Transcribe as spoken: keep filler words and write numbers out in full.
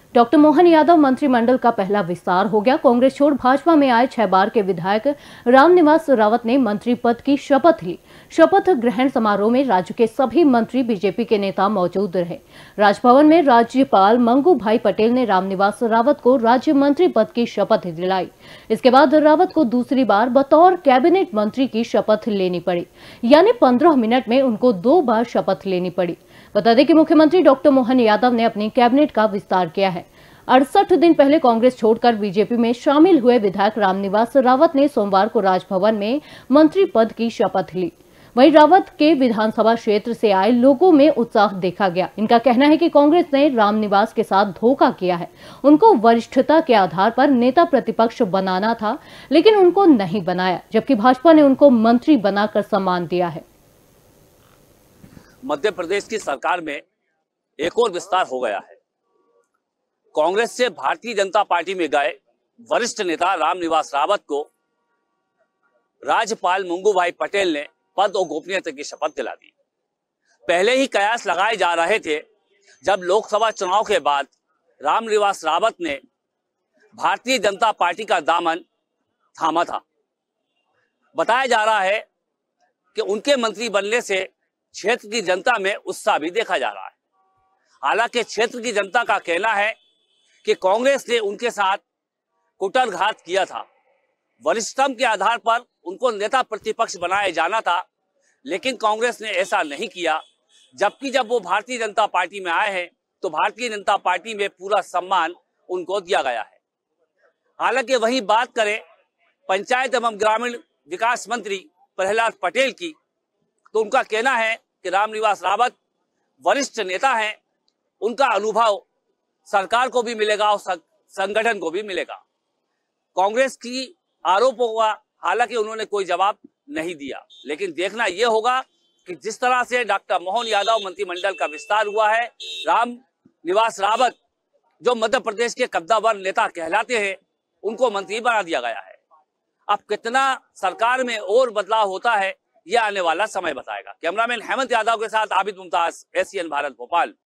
Doctor Mohan Yadav मंत्रिमंडल का पहला विस्तार हो गया। कांग्रेस छोड़ भाजपा में आए छह बार के विधायक रामनिवास रावत ने मंत्री पद की शपथ ली। शपथ ग्रहण समारोह में राज्य के सभी मंत्री, बीजेपी के नेता मौजूद रहे। राजभवन में राज्यपाल मंगू भाई पटेल ने रामनिवास रावत को राज्य मंत्री पद की शपथ दिलाई। इसके बाद रावत को दूसरी बार बतौर कैबिनेट मंत्री की शपथ लेनी पड़ी, यानी पंद्रह मिनट में उनको दो बार शपथ लेनी पड़ी। बता दें कि मुख्यमंत्री डॉक्टर मोहन यादव ने अपनी कैबिनेट का विस्तार किया है। अड़सठ दिन पहले कांग्रेस छोड़कर बीजेपी में शामिल हुए विधायक रामनिवास रावत ने सोमवार को राजभवन में मंत्री पद की शपथ ली। वहीं रावत के विधानसभा क्षेत्र से आए लोगों में उत्साह देखा गया। इनका कहना है कि कांग्रेस ने रामनिवास के साथ धोखा किया है। उनको वरिष्ठता के आधार पर नेता प्रतिपक्ष बनाना था, लेकिन उनको नहीं बनाया, जबकि भाजपा ने उनको मंत्री बनाकर सम्मान दिया है। मध्य प्रदेश की सरकार में एक और विस्तार हो गया है। कांग्रेस से भारतीय जनता पार्टी में गए वरिष्ठ नेता रामनिवास रावत को राज्यपाल मंगू भाई पटेल ने पद और गोपनीयता की शपथ दिला दी। पहले ही कयास लगाए जा रहे थे, जब लोकसभा चुनाव के बाद रामनिवास रावत ने भारतीय जनता पार्टी का दामन थामा था। बताया जा रहा है कि उनके मंत्री बनने से क्षेत्र की जनता में उत्साह भी देखा जा रहा है। हालांकि क्षेत्र की जनता का कहना है कि कांग्रेस ने उनके साथ कुटरघात किया था। वरिष्ठतम के आधार पर उनको नेता प्रतिपक्ष बनाया जाना था, लेकिन कांग्रेस ने ऐसा नहीं किया। जबकि जब वो भारतीय जनता पार्टी में आए हैं तो भारतीय जनता पार्टी में पूरा सम्मान उनको दिया गया है। हालांकि वहीं बात करें पंचायत एवं ग्रामीण विकास मंत्री प्रहलाद पटेल की, तो उनका कहना है कि रामनिवास रावत वरिष्ठ नेता हैं, उनका अनुभव सरकार को भी मिलेगा और संगठन को भी मिलेगा। कांग्रेस की आरोपों का हालांकि उन्होंने कोई जवाब नहीं दिया, लेकिन देखना यह होगा कि जिस तरह से डॉक्टर मोहन यादव मंत्रिमंडल का विस्तार हुआ है, रामनिवास रावत जो मध्य प्रदेश के कद्दावर नेता कहलाते हैं, उनको मंत्री बना दिया गया है। अब कितना सरकार में और बदलाव होता है, यह आने वाला समय बताएगा। कैमरामैन हेमंत यादव के साथ आबिद मुमताज, एसीएन भारत, भोपाल।